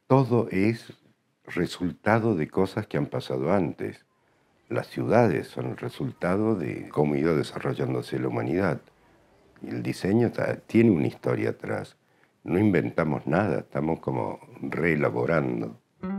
Todo es resultado de cosas que han pasado antes. Las ciudades son el resultado de cómo ha ido desarrollándose la humanidad. Y el diseño tiene una historia atrás. No inventamos nada, estamos como reelaborando.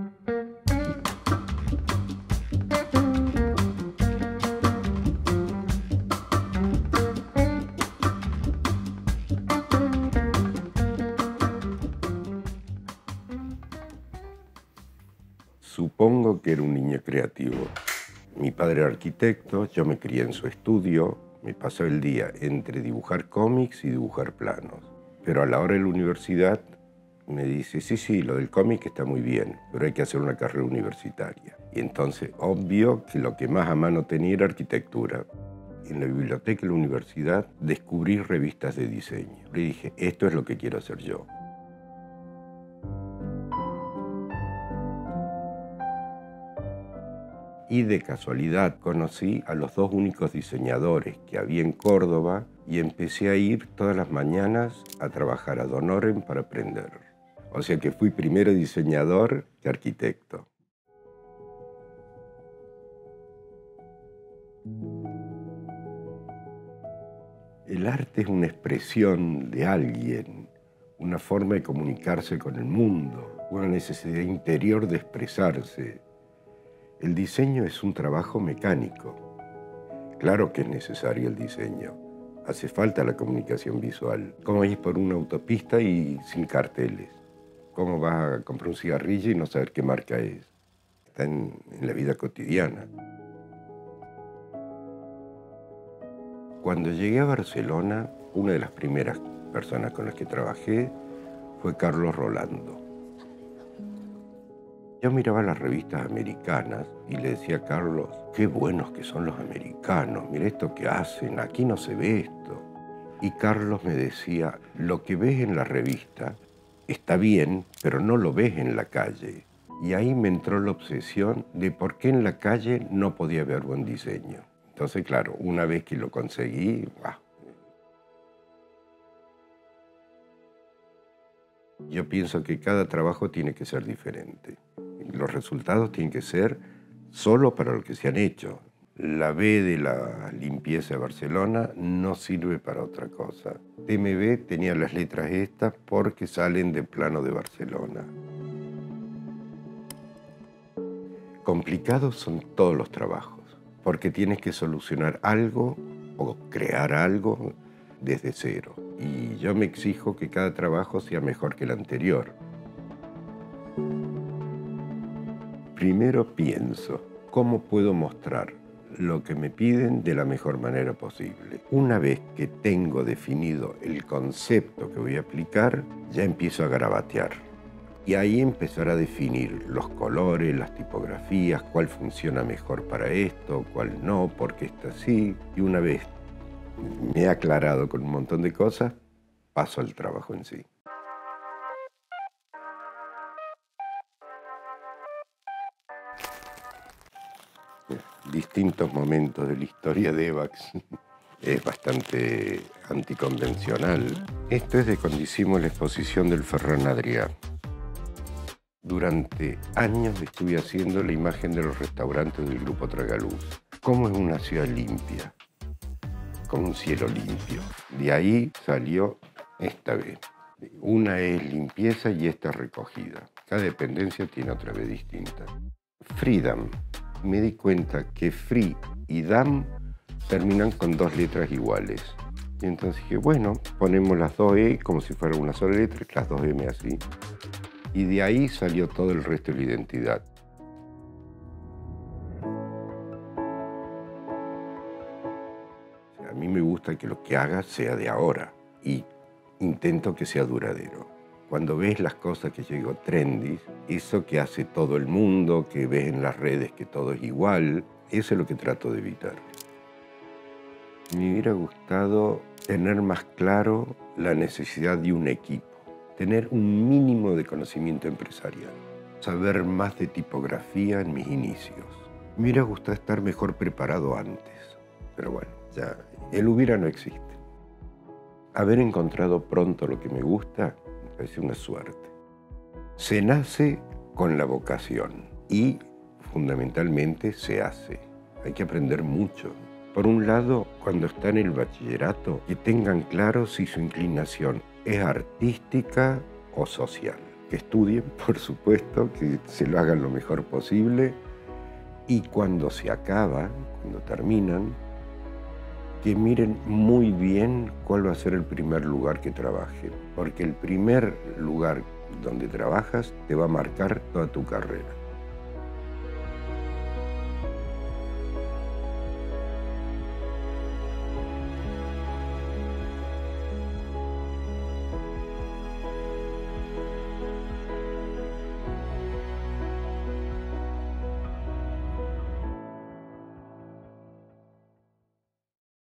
Supongo que era un niño creativo. Mi padre era arquitecto, yo me crié en su estudio, me pasó el día entre dibujar cómics y dibujar planos. Pero a la hora de la universidad me dice, sí, lo del cómic está muy bien, pero hay que hacer una carrera universitaria. Y entonces, obvio que lo que más a mano tenía era arquitectura. En la biblioteca de la universidad descubrí revistas de diseño. Le dije, esto es lo que quiero hacer yo. Y de casualidad conocí a los dos únicos diseñadores que había en Córdoba y empecé a ir todas las mañanas a trabajar a Donoren para aprender. O sea que fui primero diseñador que arquitecto. El arte es una expresión de alguien, una forma de comunicarse con el mundo, una necesidad interior de expresarse. El diseño es un trabajo mecánico. Claro que es necesario el diseño. Hace falta la comunicación visual. ¿Cómo ir por una autopista y sin carteles? ¿Cómo vas a comprar un cigarrillo y no saber qué marca es? Está en la vida cotidiana. Cuando llegué a Barcelona, una de las primeras personas con las que trabajé fue Carlos Rolando. Yo miraba las revistas americanas y le decía a Carlos, qué buenos que son los americanos, mira esto que hacen, aquí no se ve esto. Y Carlos me decía, lo que ves en la revista está bien, pero no lo ves en la calle. Y ahí me entró la obsesión de por qué en la calle no podía haber buen diseño. Entonces, claro, una vez que lo conseguí, yo pienso que cada trabajo tiene que ser diferente. Los resultados tienen que ser solo para lo que se han hecho. La B de la limpieza de Barcelona no sirve para otra cosa. TMB tenía las letras estas porque salen del plano de Barcelona. Complicados son todos los trabajos, porque tienes que solucionar algo o crear algo desde cero. Y yo me exijo que cada trabajo sea mejor que el anterior. Primero pienso, ¿cómo puedo mostrar lo que me piden de la mejor manera posible? Una vez que tengo definido el concepto que voy a aplicar, ya empiezo a garabatear. Y ahí empezar a definir los colores, las tipografías, cuál funciona mejor para esto, cuál no, por qué está así. Y una vez me he aclarado con un montón de cosas, paso al trabajo en sí. Distintos momentos de la historia de Evax. Es bastante anticonvencional. Esto es de cuando hicimos la exposición del Ferran Adrià. Durante años estuve haciendo la imagen de los restaurantes del Grupo Tragaluz. ¿Cómo es una ciudad limpia? Con un cielo limpio. De ahí salió esta vez. Una es limpieza y esta es recogida. Cada dependencia tiene otra vez distinta. Freedom. Me di cuenta que free y dam terminan con dos letras iguales. Y entonces dije, bueno, ponemos las dos E como si fuera una sola letra, las dos M así. Y de ahí salió todo el resto de la identidad. A mí me gusta que lo que haga sea de ahora y intento que sea duradero. Cuando ves las cosas que yo digo trendy, eso que hace todo el mundo, que ves en las redes que todo es igual, eso es lo que trato de evitar. Me hubiera gustado tener más claro la necesidad de un equipo, tener un mínimo de conocimiento empresarial, saber más de tipografía en mis inicios. Me hubiera gustado estar mejor preparado antes, pero bueno, ya el hubiera no existe. Haber encontrado pronto lo que me gusta me parece una suerte. Se nace con la vocación y fundamentalmente se hace. Hay que aprender mucho. Por un lado, cuando está en el bachillerato, que tengan claro si su inclinación es artística o social. Que estudien, por supuesto, que se lo hagan lo mejor posible y cuando se acaba, cuando terminan, que miren muy bien cuál va a ser el primer lugar que trabajen, porque el primer lugar donde trabajas te va a marcar toda tu carrera.